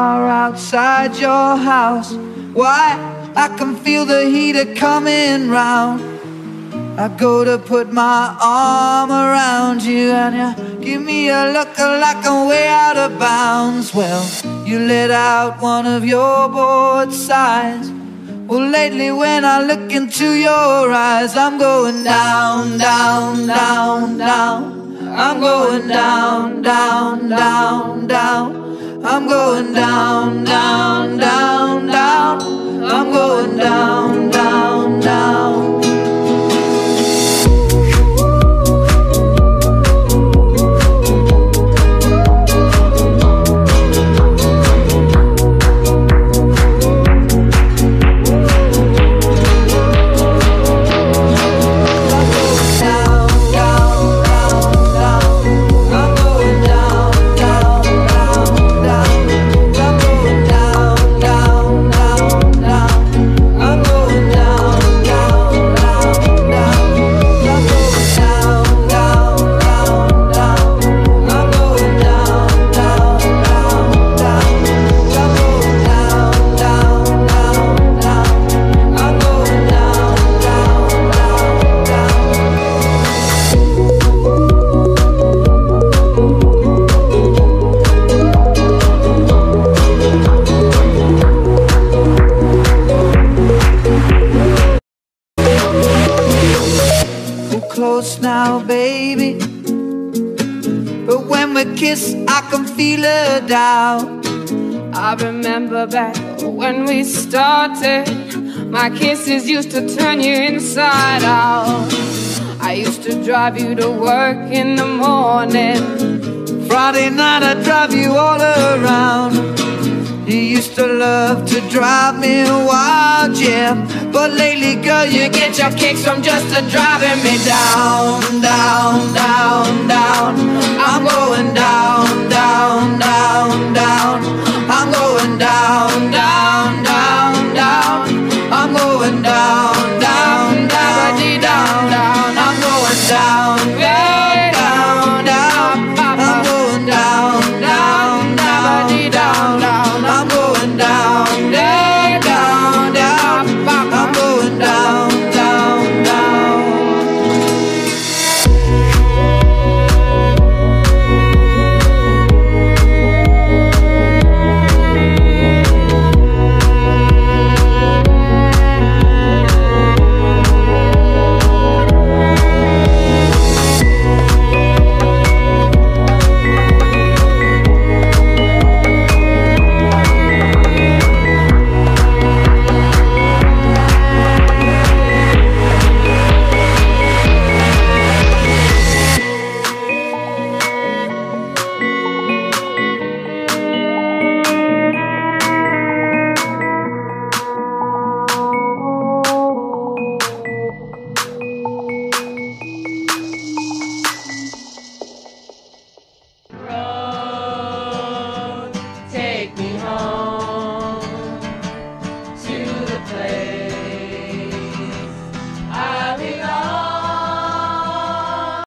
car outside your house. Why? I can feel the heater coming round. I go to put my arm around you, and you give me a look like I'm way out of bounds. Well, you let out one of your bored sighs. Well, lately when I look into your eyes, I'm going down, down, down, down. I'm going down, down, down, down. I'm going down, down, down, down. I'm going down, down, down. Close now, baby, but when we kiss, I can feel her down. I remember back when we started, my kisses used to turn you inside out. I used to drive you to work in the morning. Friday night I'd drive you all around. You used to love to drive me wild, yeah. But lately, girl, you get your kicks from just driving me down, down.